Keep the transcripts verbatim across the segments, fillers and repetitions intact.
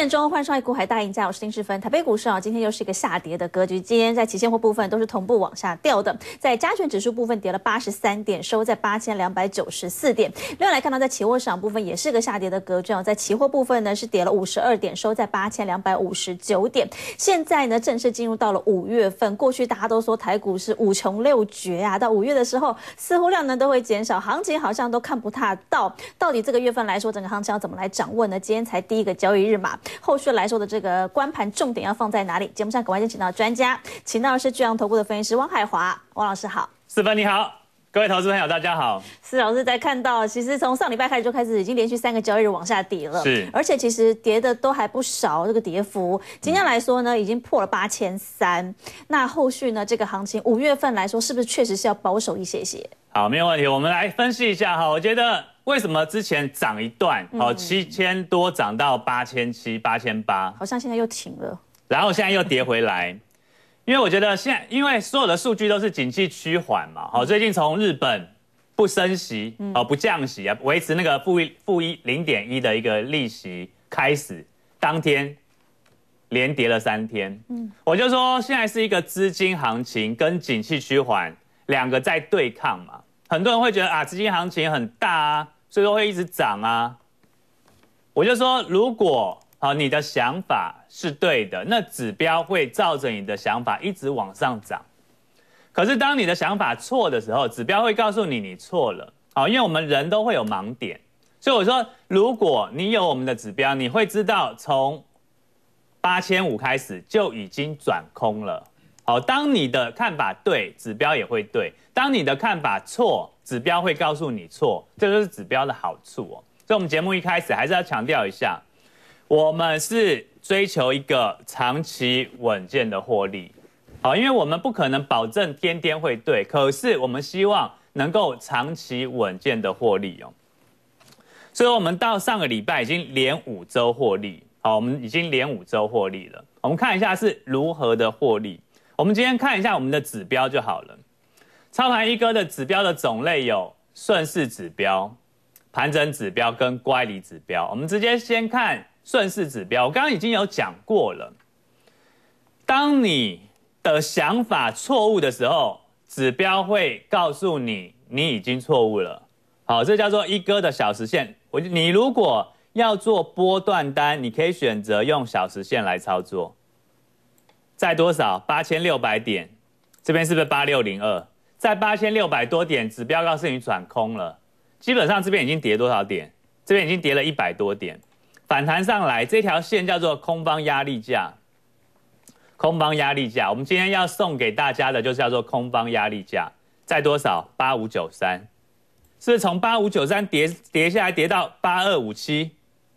点钟换上一股海大赢家，我是丁世芬。台北股市啊，今天又是一个下跌的格局。今天在期现货部分都是同步往下掉的，在加权指数部分跌了八十三点，收在八千两百九十四点。另外来看到在期货市场部分也是个下跌的格局啊，在期货部分呢是跌了五十二点，收在八千两百五十九点。现在呢正式进入到了五月份，过去大家都说台股是五穷六绝啊，到五月的时候似乎量能都会减少，行情好像都看不太到。到底这个月份来说，整个行情要怎么来掌握呢？今天才第一个交易日嘛。后续来说的这个观盘重点要放在哪里？节目上赶快就请到专家，请到的是巨阳投顾的分析师汪海华，汪老师好。 世芬你好，各位投资朋友大家好。 是老师在看到，其实从上礼拜开始就开始已经连续三个交易日往下跌了， 是， 而且其实跌的都还不少，这个跌幅今天来说呢，已经破了八千三。那后续呢，这个行情五月份来说，是不是确实是要保守一些些？ 好，没有问题，我们来分析一下哈。我觉得。为什么之前涨一段，好七千多涨到八千七、八千八， 好像现在又停了， 然后现在又跌回来，因为我觉得现在，因为所有的数据都是景气趋缓嘛，好，最近从日本不升息，哦不降息啊，维持那个负一负一零点一的一个利息开始，当天连跌了三天，嗯，我就说现在是一个资金行情跟景气趋缓两个在对抗嘛，很多人会觉得啊，资金行情很大啊。所以说会一直涨啊，我就说，如果好你的想法是对的，那指标会照着你的想法一直往上涨。可是当你的想法错的时候，指标会告诉你你错了。好，因为我们人都会有盲点，所以我说，如果你有我们的指标，你会知道从八千五开始就已经转空了。好，当你的看法对，指标也会对；当你的看法错，指标会告诉你错，这就是指标的好处哦。所以，我们节目一开始还是要强调一下，我们是追求一个长期稳健的获利。好，因为我们不可能保证天天会对，可是我们希望能够长期稳健的获利哦。所以，我们到上个礼拜已经连五周获利，好，我们已经连五周获利了。我们看一下是如何的获利。我们今天看一下我们的指标就好了。操盘一哥的指标的种类有顺势指标、盘整指标跟乖离指标。我们直接先看顺势指标，我刚刚已经有讲过了。当你的想法错误的时候，指标会告诉你你已经错误了。好，这叫做一哥的小时线。我你如果要做波段单，你可以选择用小时线来操作。在多少？八千六百点，这边是不是八六零二？在八千六百多点，指标告诉你转空了。基本上这边已经跌多少点？这边已经跌了一百多点，反弹上来，这条线叫做空方压力价。空方压力价，我们今天要送给大家的就是叫做空方压力价，在多少？八五九三，是不是从八五九三跌跌下来跌到八二五七？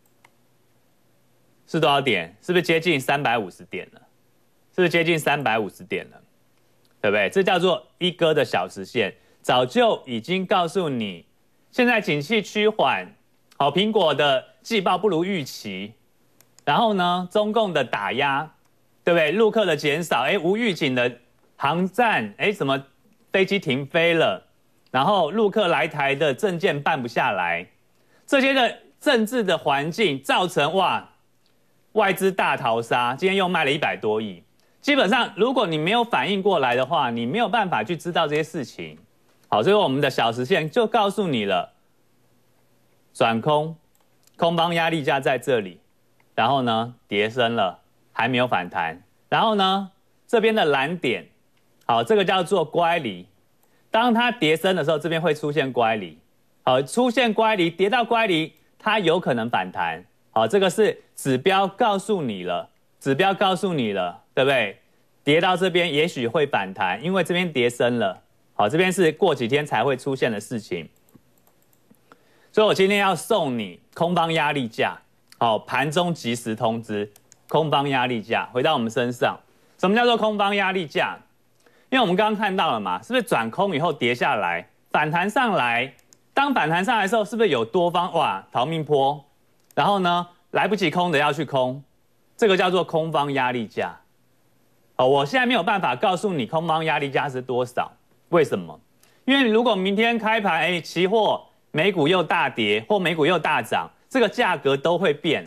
是多少点？是不是接近三百五十点了？是不是接近三百五十点了？对不对？这叫做一哥的小时线，早就已经告诉你，现在景气趋缓，好，苹果的季报不如预期，然后呢，中共的打压，对不对？陆客的减少，哎，无预警的航站，哎，什么飞机停飞了，然后陆客来台的证件办不下来，这些的政治的环境造成哇，外资大逃杀，今天又卖了一百多亿。基本上，如果你没有反应过来的话，你没有办法去知道这些事情。好，所以我们的小时线就告诉你了，转空，空方压力价在这里，然后呢，跌升了，还没有反弹，然后呢，这边的蓝点，好，这个叫做乖离。当它跌升的时候，这边会出现乖离，好，出现乖离，跌到乖离，它有可能反弹。好，这个是指标告诉你了，指标告诉你了。对不对？跌到这边也许会反弹，因为这边跌深了。好，这边是过几天才会出现的事情。所以我今天要送你空方压力价，好，盘中即时通知，空方压力价回到我们身上。什么叫做空方压力价？因为我们刚刚看到了嘛，是不是转空以后跌下来，反弹上来？当反弹上来的时候，是不是有多方哇逃命波？然后呢，来不及空的要去空，这个叫做空方压力价。好，我现在没有办法告诉你空方压力价是多少，为什么？因为如果明天开盘，哎，期货美股又大跌，或美股又大涨，这个价格都会变。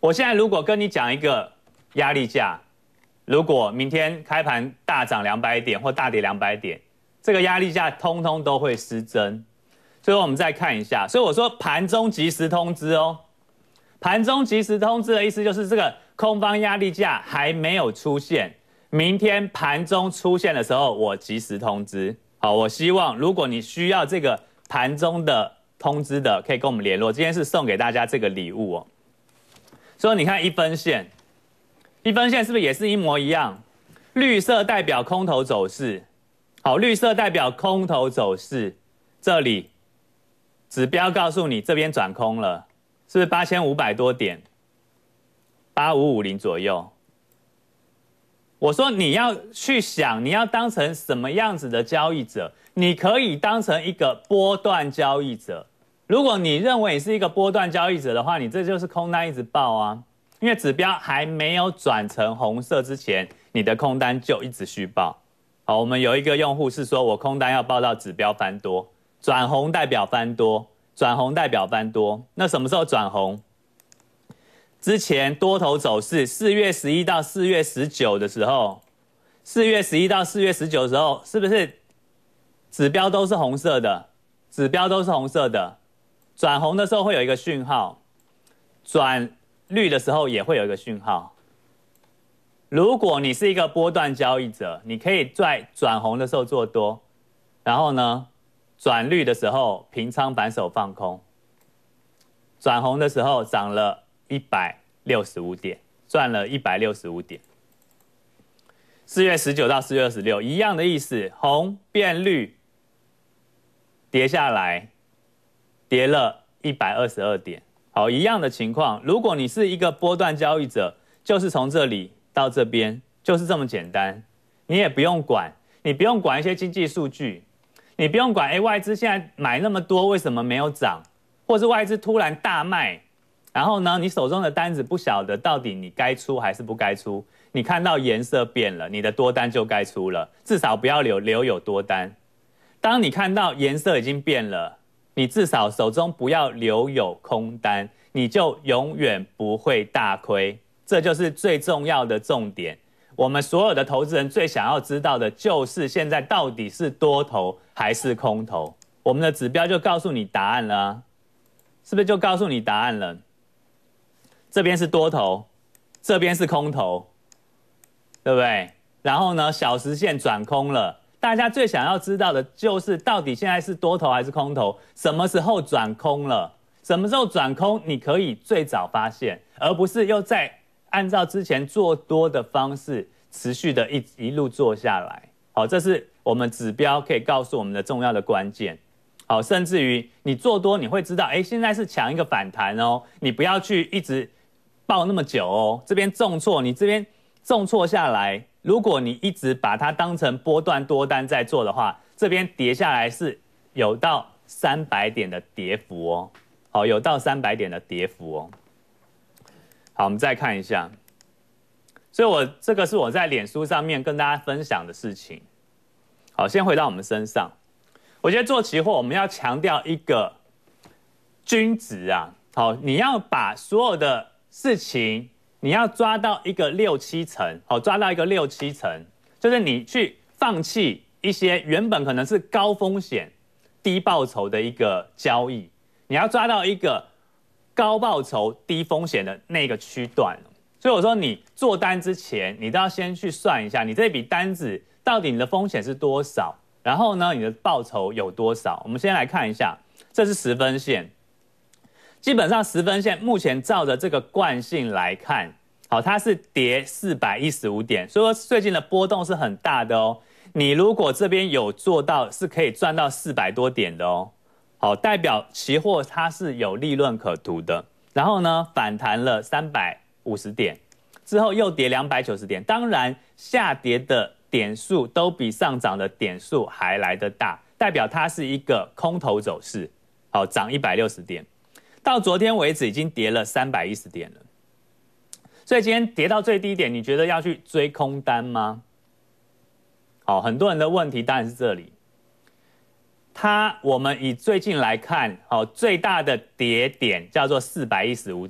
我现在如果跟你讲一个压力价，如果明天开盘大涨两百点或大跌两百点，这个压力价通通都会失真。所以我们再看一下，所以我说盘中即时通知哦，盘中即时通知的意思就是这个空方压力价还没有出现，明天盘中出现的时候，我即时通知。好，我希望如果你需要这个盘中的通知的，可以跟我们联络。今天是送给大家这个礼物哦。所以你看一分线，一分线是不是也是一模一样？绿色代表空头走势，好，绿色代表空头走势，这里指标告诉你这边转空了，是不是八千五百多点，八五五零左右？我说你要去想，你要当成什么样子的交易者？你可以当成一个波段交易者。如果你认为你是一个波段交易者的话，你这就是空单一直爆啊，因为指标还没有转成红色之前，你的空单就一直续爆。好，我们有一个用户是说我空单要爆到指标翻多，转红代表翻多，转红代表翻多。那什么时候转红？之前多头走势四月十一到四月十九的时候，四月十一到四月十九的时候，是不是指标都是红色的？指标都是红色的。转红的时候会有一个讯号，转绿的时候也会有一个讯号。如果你是一个波段交易者，你可以在转红的时候做多，然后呢，转绿的时候平仓反手放空。转红的时候涨了一百六十五点，赚了一百六十五点。四月十九到四月二十六一样的意思，红变绿，跌下来。跌了一百二十二点，好，一样的情况。如果你是一个波段交易者，就是从这里到这边，就是这么简单。你也不用管，你不用管一些经济数据，你不用管，哎，外资现在买那么多，为什么没有涨？或是外资突然大卖，然后呢，你手中的单子不晓得到底你该出还是不该出。你看到颜色变了，你的多单就该出了，至少不要留留有多单。当你看到颜色已经变了，你至少手中不要留有空单，你就永远不会大亏。这就是最重要的重点。我们所有的投资人最想要知道的就是现在到底是多头还是空头。我们的指标就告诉你答案了啊，是不是就告诉你答案了？这边是多头，这边是空头，对不对？然后呢，小时线转空了。大家最想要知道的就是到底现在是多头还是空头，什么时候转空了，什么时候转空，你可以最早发现，而不是又再按照之前做多的方式持续的一一路做下来。好，这是我们指标可以告诉我们的重要的关键。好，甚至于你做多，你会知道，哎，现在是抢一个反弹哦，你不要去一直抱那么久哦，这边重挫，你这边重挫下来。如果你一直把它当成波段多单在做的话，这边跌下来是有到三百点的跌幅哦，好，有到三百点的跌幅哦。好，我们再看一下，所以我这个是我在脸书上面跟大家分享的事情。好，先回到我们身上，我觉得做期货我们要强调一个均值啊，好，你要把所有的事情。你要抓到一个六七成，好，抓到一个六七成，就是你去放弃一些原本可能是高风险、低报酬的一个交易，你要抓到一个高报酬、低风险的那个区段。所以我说，你做单之前，你都要先去算一下，你这笔单子到底你的风险是多少，然后呢，你的报酬有多少？我们先来看一下，这是十分线。基本上十分线目前照着这个惯性来看，好，它是跌四百一十五点，所以说最近的波动是很大的哦。你如果这边有做到，是可以赚到四百多点的哦。好，代表期货它是有利润可图的。然后呢，反弹了三百五十点，之后又跌两百九十点。当然，下跌的点数都比上涨的点数还来得大，代表它是一个空头走势。好，涨一百六十点。到昨天为止已经跌了三百一十点了，所以今天跌到最低点，你觉得要去追空单吗？好，很多人的问题当然是这里。它我们以最近来看，好，最大的跌点叫做四百一十五点，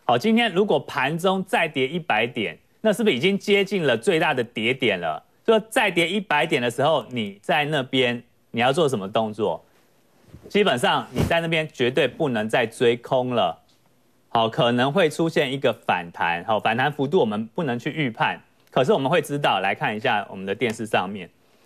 好，今天如果盘中再跌一百点，那是不是已经接近了最大的跌点了？就再跌一百点的时候，你在那边你要做什么动作？基本上你在那边绝对不能再追空了。好，可能会出现一个反弹，好，反弹幅度我们不能去预判，可是我们会知道。来看一下我们的电视上面，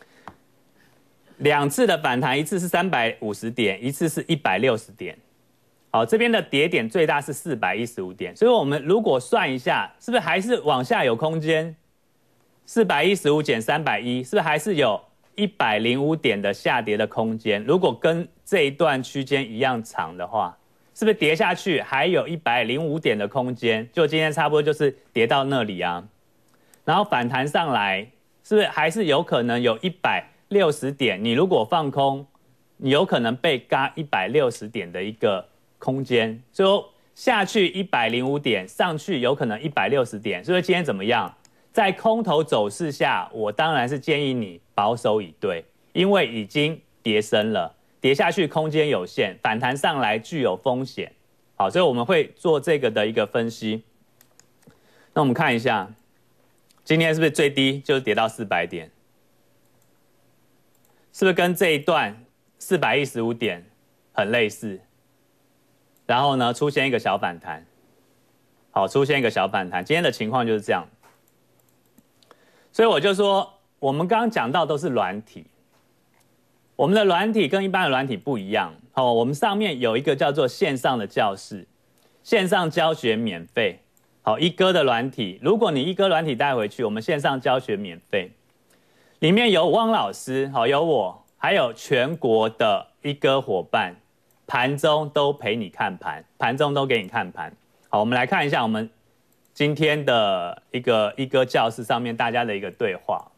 两次的反弹，一次是三百五十点，一次是一百六十点。好，这边的跌点最大是四百一十五点，所以我们如果算一下，是不是还是往下有空间？四百一十五减三百一，是不是还是有一百零五点的下跌的空间？如果跟这一段区间一样长的话，是不是跌下去还有一百零五点的空间？就今天差不多就是跌到那里啊，然后反弹上来，是不是还是有可能有一百六十点？你如果放空，你有可能被嘎一百六十点的一个空间，所以下去一百零五点，上去有可能一百六十点。所以今天怎么样？在空头走势下，我当然是建议你保守以对，因为已经跌深了。跌下去空间有限，反弹上来具有风险。好，所以我们会做这个的一个分析。那我们看一下，今天是不是最低就是跌到四百点？是不是跟这一段四百一十五点很类似？然后呢，出现一个小反弹。好，出现一个小反弹，今天的情况就是这样。所以我就说，我们刚刚讲到都是软体。我们的软体跟一般的软体不一样，哦，我们上面有一个叫做线上的教室，线上教学免费。好，一哥的软体，如果你一哥软体带回去，我们线上教学免费，里面有汪老师，好，有我，还有全国的一哥伙伴，盘中都陪你看盘，盘中都给你看盘。好，我们来看一下我们今天的一个一哥教室上面大家的一个对话。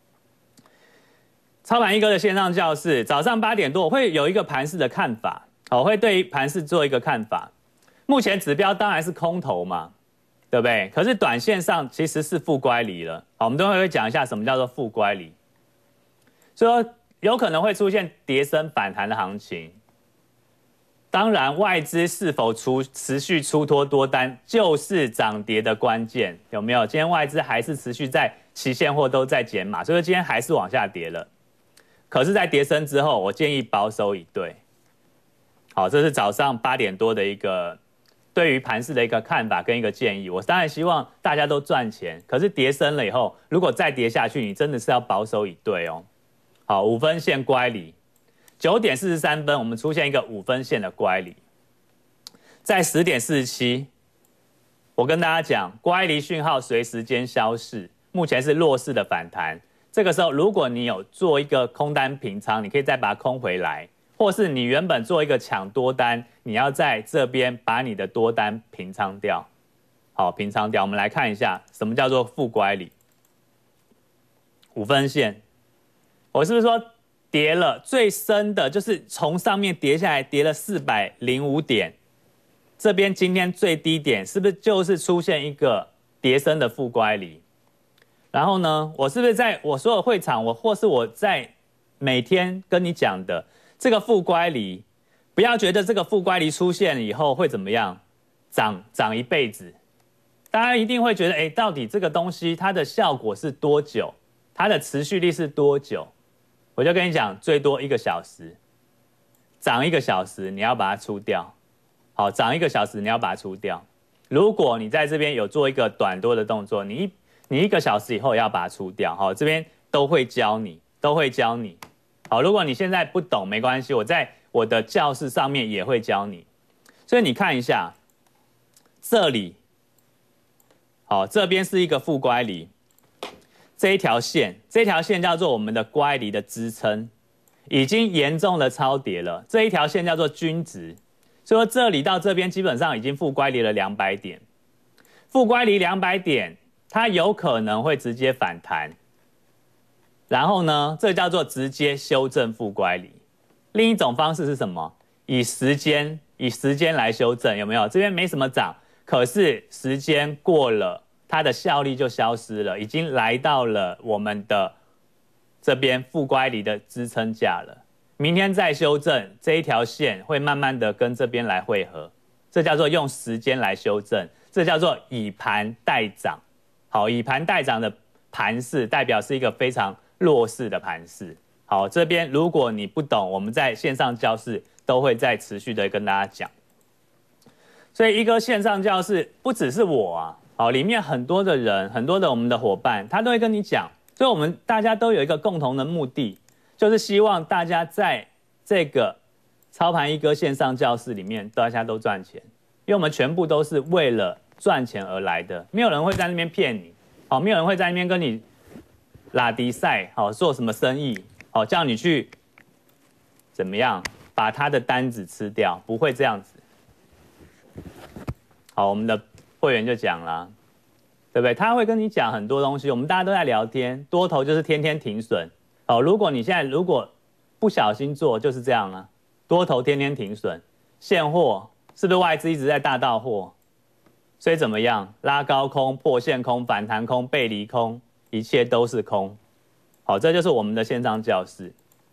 操盘一哥的线上教室，早上八点多我会有一个盘势的看法，我会对盘势做一个看法。目前指标当然是空头嘛，对不对？可是短线上其实是负乖离了。好，我们等会会讲一下什么叫做负乖离，所以说有可能会出现跌升反弹的行情。当然，外资是否出持续出脱多单，就是涨跌的关键，有没有？今天外资还是持续在期现货都在减码，所以今天还是往下跌了。可是，在跌升之后，我建议保守以对。好，这是早上八点多的一个对于盘势的一个看法跟一个建议。我当然希望大家都赚钱，可是跌升了以后，如果再跌下去，你真的是要保守以对哦。好，五分线乖离，九点四十三分，我们出现一个五分线的乖离。在十点四十七，我跟大家讲，乖离讯号随时间消逝，目前是弱势的反弹。这个时候，如果你有做一个空单平仓，你可以再把它空回来，或是你原本做一个抢多单，你要在这边把你的多单平仓掉。好，平仓掉。我们来看一下什么叫做负乖离。五分线，我是不是说跌了最深的，就是从上面跌下来，跌了四百零五点，这边今天最低点是不是就是出现一个跌深的负乖离？然后呢，我是不是在我所有会场，我或是我在每天跟你讲的这个负乖离，不要觉得这个负乖离出现以后会怎么样，涨涨一辈子。大家一定会觉得，哎，到底这个东西它的效果是多久？它的持续力是多久？我就跟你讲，最多一个小时，涨一个小时你要把它出掉。好，涨一个小时你要把它出掉。如果你在这边有做一个短多的动作，你一你一个小时以后要把它出掉，好，这边都会教你，都会教你。好，如果你现在不懂没关系，我在我的教室上面也会教你。所以你看一下，这里，好，这边是一个负乖离，这一条线，这条线叫做我们的乖离的支撑，已经严重的超跌了。这一条线叫做均值，所以说这里到这边基本上已经负乖离了两百点，负乖离两百点。它有可能会直接反弹，然后呢，这叫做直接修正负乖离。另一种方式是什么？以时间以时间来修正，有没有？这边没什么涨，可是时间过了，它的效力就消失了，已经来到了我们的这边负乖离的支撑价了。明天再修正，这一条线会慢慢的跟这边来汇合，这叫做用时间来修正。 这叫做以盘代涨。好，以盘代涨的盘势代表是一个非常弱势的盘势。好，这边如果你不懂，我们在线上教室都会再持续的跟大家讲。所以一个线上教室不只是我啊，好，里面很多的人，很多的我们的伙伴，他都会跟你讲。所以我们大家都有一个共同的目的，就是希望大家在这个操盘一哥线上教室里面，大家都赚钱，因为我们全部都是为了赚钱而来的，没有人会在那边骗你，好，没有人会在那边跟你拉迪赛，好，做什么生意，好，叫你去怎么样把他的单子吃掉，不会这样子。好，我们的会员就讲了，对不对？他会跟你讲很多东西，我们大家都在聊天，多头就是天天停损，好，如果你现在如果不小心做，就是这样啊，多头天天停损，现货是不是外资一直在大倒货？所以怎么样？拉高空、破线空、反弹空、背离空，一切都是空。好，这就是我们的线上教室。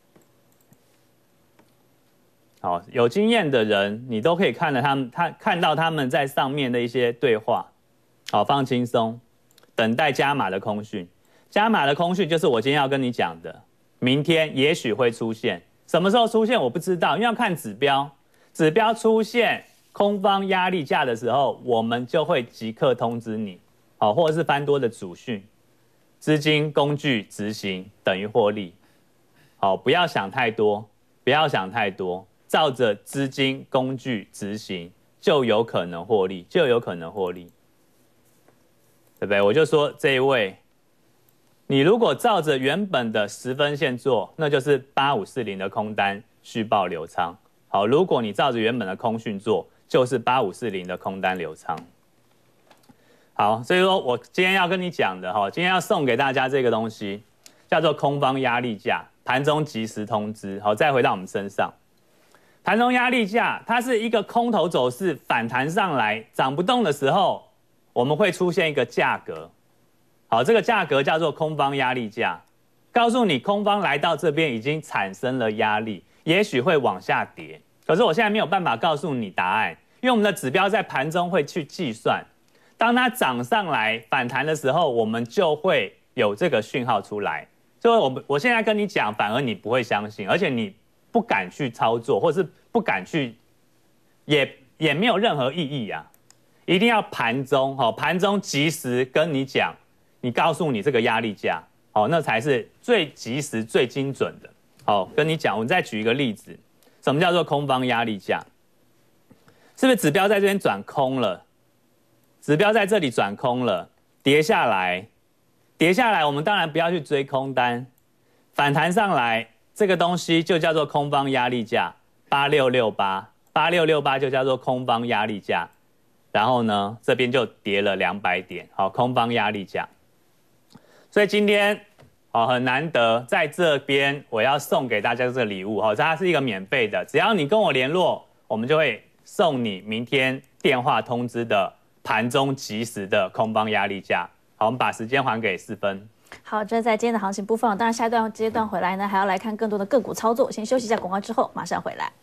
好，有经验的人，你都可以看到他们，他看到他们在上面的一些对话。好，放轻松，等待加码的空讯。加码的空讯就是我今天要跟你讲的，明天也许会出现，什么时候出现我不知道，因为要看指标。指标出现空方压力价的时候，我们就会即刻通知你，好，或者是翻多的主讯，资金工具执行等于获利，好，不要想太多，不要想太多，照着资金工具执行就有可能获利，就有可能获利，对不对？我就说这一位，你如果照着原本的十分线做，那就是八五四零的空单续报流仓。好，如果你照着原本的空讯做，就是八五四零的空单流仓。好，所以说我今天要跟你讲的哈，今天要送给大家这个东西，叫做空方压力价，盘中即时通知。好，再回到我们身上，盘中压力价，它是一个空头走势反弹上来涨不动的时候，我们会出现一个价格。好，这个价格叫做空方压力价，告诉你空方来到这边已经产生了压力。也许会往下跌，可是我现在没有办法告诉你答案，因为我们的指标在盘中会去计算，当它涨上来反弹的时候，我们就会有这个讯号出来。所以我我现在跟你讲，反而你不会相信，而且你不敢去操作，或是不敢去，也也没有任何意义啊！一定要盘中，好，盘中及时跟你讲，你告诉你这个压力价，好，那才是最及时、最精准的。好，跟你讲，我们再举一个例子，什么叫做空方压力价？是不是指标在这边转空了？指标在这里转空了，跌下来，跌下来，我们当然不要去追空单，反弹上来，这个东西就叫做空方压力价，八六六八，八六六八就叫做空方压力价，然后呢，这边就跌了两百点，好，空方压力价。所以今天。哦，很难得，在这边我要送给大家这个礼物，哦，它是一个免费的，只要你跟我联络，我们就会送你明天电话通知的盘中即时的空方压力价。好，我们把时间还给四分。 好，这是在今天的行情部分，当然下一段阶段回来呢，还要来看更多的个股操作。先休息一下广告之后，马上回来。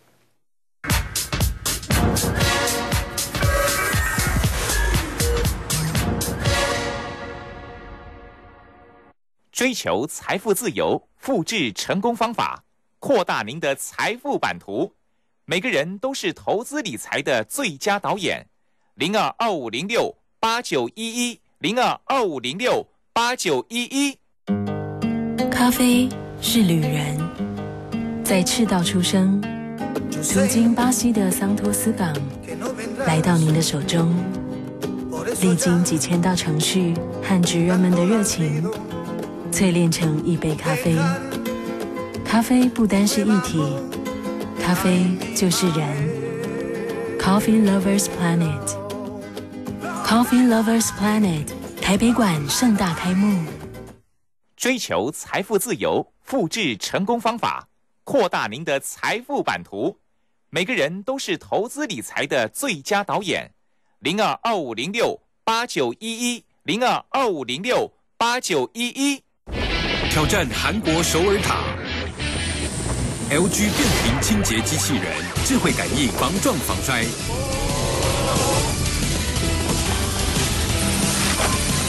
追求财富自由，复制成功方法，扩大您的财富版图。每个人都是投资理财的最佳导演。零二二五零六八九一一，零二二五零六八九一一。 咖啡是旅人，在赤道出生，途经巴西的桑托斯港，来到您的手中，历经几千道程序和职人们的热情。淬炼成一杯咖啡，咖啡不单是液体，咖啡就是人。Coffee Lovers Planet， Coffee Lovers Planet 台北馆盛大开幕。 追求财富自由，复制成功方法，扩大您的财富版图。每个人都是投资理财的最佳导演。零二二五零六八九一一，零二二五零六八九一一。 挑战韩国首尔塔 ，L G 变频清洁机器人，智慧感应，防撞防摔。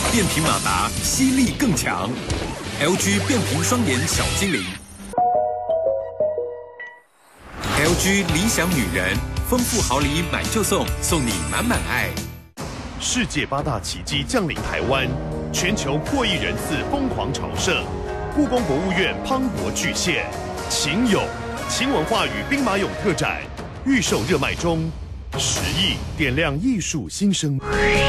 变频马达吸力更强 ，L G 变频双眼小精灵 ，L G 理想女人，丰富好礼买就送，送你满满爱。 世界八大奇迹降临台湾，全球破亿人次疯狂朝圣。故宫博物院磅礴巨献，秦俑、秦文化与兵马俑特展预售热卖中，十亿点亮艺术新生。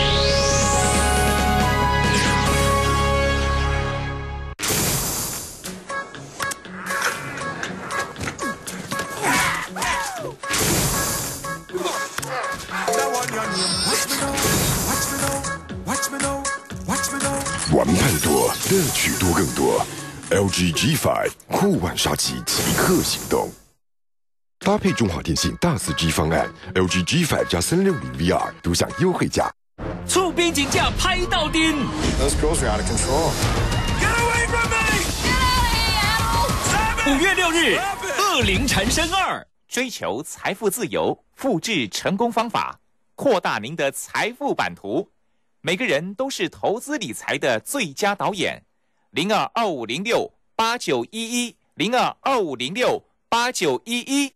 玩太多，乐趣多更多。L G G 五 酷玩杀机即刻行动，搭配中华电信大四 G 方案 ，L G G 五 加三六零 V R 独享优惠价。 触边竞价拍到顶 Those girls are out of control. Get away from me! 五月六日，恶灵缠身二， 追求财富自由，复制成功方法，扩大您的财富版图。每个人都是投资理财的最佳导演。零二二五零六八九一一，零二二五零六八九一一。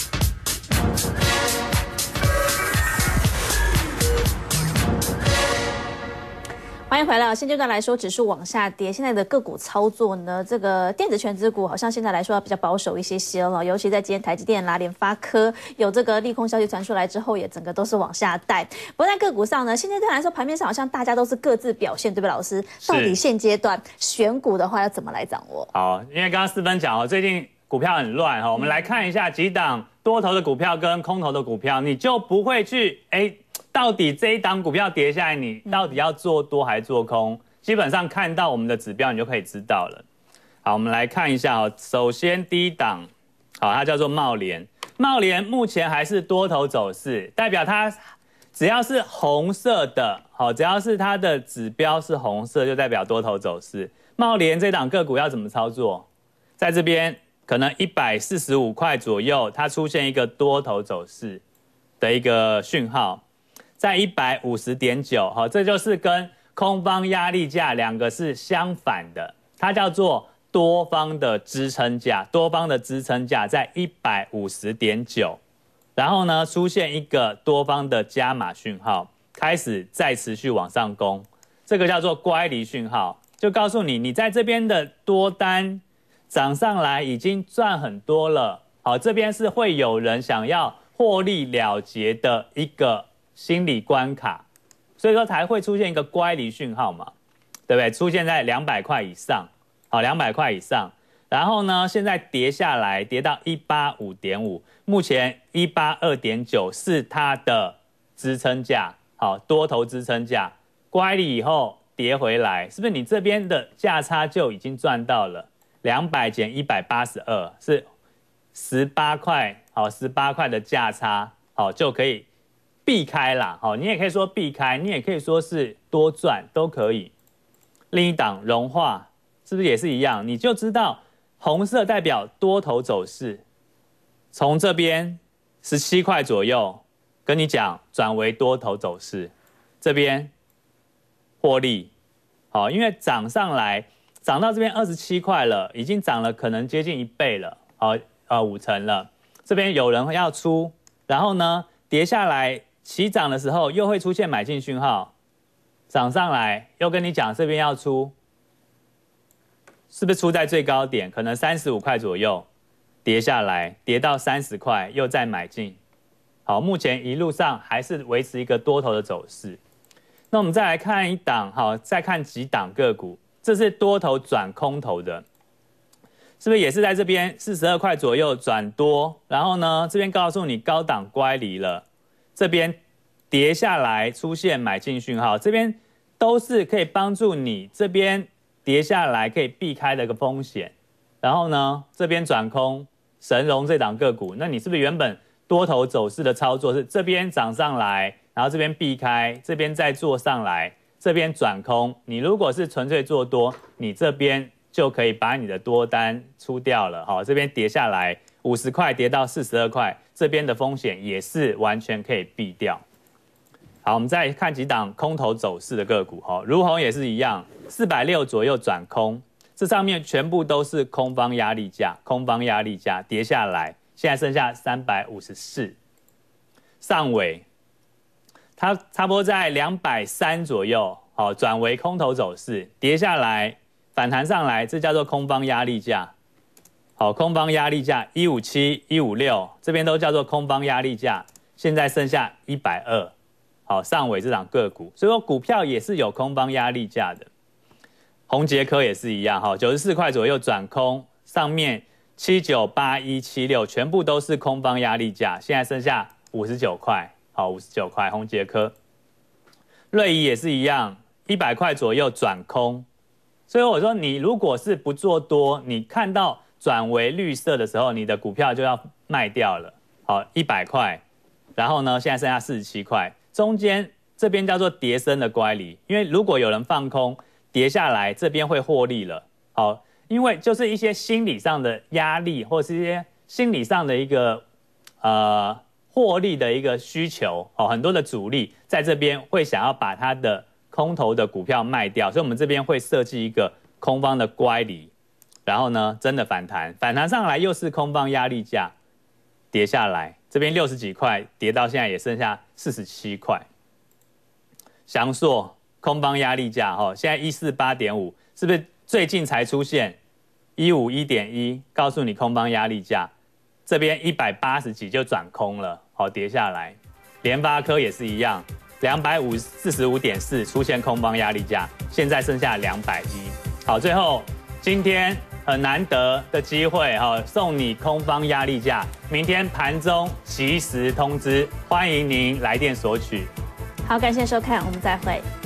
欢迎回来。现阶段来说，指数往下跌，现在的个股操作呢，这个电子权值股好像现在来说要比较保守一些些了，尤其在今天台积电啦、联发科有这个利空消息传出来之后，也整个都是往下带。不过在个股上呢，现阶段来说，盘面上好像大家都是各自表现，对不对，老师？到底现阶段选股的话要怎么来掌握？ 好，因为刚刚四分讲哦，最近股票很乱哈，我们来看一下几档多头的股票跟空头的股票，你就不会去哎。到底这一档股票跌下来，你到底要做多还做空？基本上看到我们的指标，你就可以知道了。好，我们来看一下哦。首先第一档，好，它叫做茂联。茂联目前还是多头走势，代表它只要是红色的，好，只要是它的指标是红色，就代表多头走势。茂联这档个股要怎么操作？在这边可能一百四十五块左右，它出现一个多头走势的一个讯号。在一百五十点九，好，这就是跟空方压力价两个是相反的，它叫做多方的支撑价，多方的支撑价在一百五十点九，然后呢出现一个多方的加码讯号，开始再持续往上攻，这个叫做乖离讯号，就告诉你你在这边的多单涨上来已经赚很多了，好，这边是会有人想要获利了结的一个心理关卡，所以说才会出现一个乖离讯号嘛，对不对？出现在两百块以上，好，两百块以上，然后呢，现在跌下来，跌到一百八十五点五，目前一百八十二点九是它的支撑价，好，多头支撑价，乖离以后跌回来，是不是你这边的价差就已经赚到了？两百减一百八十二是十八块，好，十八块的价差，好，就可以避开啦，好，你也可以说避开，你也可以说是多赚，都可以。另一档融化是不是也是一样？你就知道红色代表多头走势，从这边十七块左右跟你讲转为多头走势，这边获利，好，因为涨上来，涨到这边二十七块了，已经涨了可能接近一倍了，好，呃五成了，这边有人要出，然后呢跌下来。起涨的时候又会出现买进讯号，涨上来又跟你讲这边要出，是不是出在最高点？可能三十五块左右，跌下来跌到三十块又再买进。好，目前一路上还是维持一个多头的走势。那我们再来看一档，好，再看几档个股，这是多头转空头的，是不是也是在这边四十二块左右转多？然后呢，这边告诉你高档乖离了。这边跌下来出现买进讯号，这边都是可以帮助你这边跌下来可以避开的一个风险。然后呢，这边转空神荣这档个股，那你是不是原本多头走势的操作是这边涨上来，然后这边避开，这边再做上来，这边转空？你如果是纯粹做多，你这边就可以把你的多单出掉了。好，这边跌下来五十块跌到四十二块。这边的风险也是完全可以避掉。 好，我们再看几档空头走势的个股哈，如虹也是一样，四百六左右转空，这上面全部都是空方压力价，空方压力价跌下来，现在剩下三百五十四。上尾，它差不多在两百三左右，好，转为空头走势，跌下来反弹上来，这叫做空方压力价。好，空方压力价一五七、一五六，这边都叫做空方压力价，现在剩下一百二。好，上尾这档个股，所以说股票也是有空方压力价的。宏捷科也是一样，哈，九十四块左右转空，上面七九八一七六全部都是空方压力价，现在剩下五十九块，好，五十九块。宏捷科，瑞仪也是一样，一百块左右转空，所以我说你如果是不做多，你看到转为绿色的时候，你的股票就要卖掉了。好，一百块，然后呢，现在剩下四十七块。中间这边叫做跌升的乖离，因为如果有人放空跌下来，这边会获利了。好，因为就是一些心理上的压力，或是一些心理上的一个呃获利的一个需求，哦，很多的主力在这边会想要把它的空头的股票卖掉，所以我们这边会设计一个空方的乖离，然后呢真的反弹，反弹上来又是空方压力价，跌下来。这边六十几块跌到现在也剩下四十七块。祥硕空方压力价哈，现在一四八点五，是不是最近才出现？一五一点一，告诉你空方压力价，这边一百八十几就转空了，好，跌下来。联发科也是一样，两百五四十五点四出现空方压力价，现在剩下两百一。好，最后今天很难得的机会哈，送你空方压力价，明天盘中及时通知，欢迎您来电索取。 好，感谢收看，我们再会。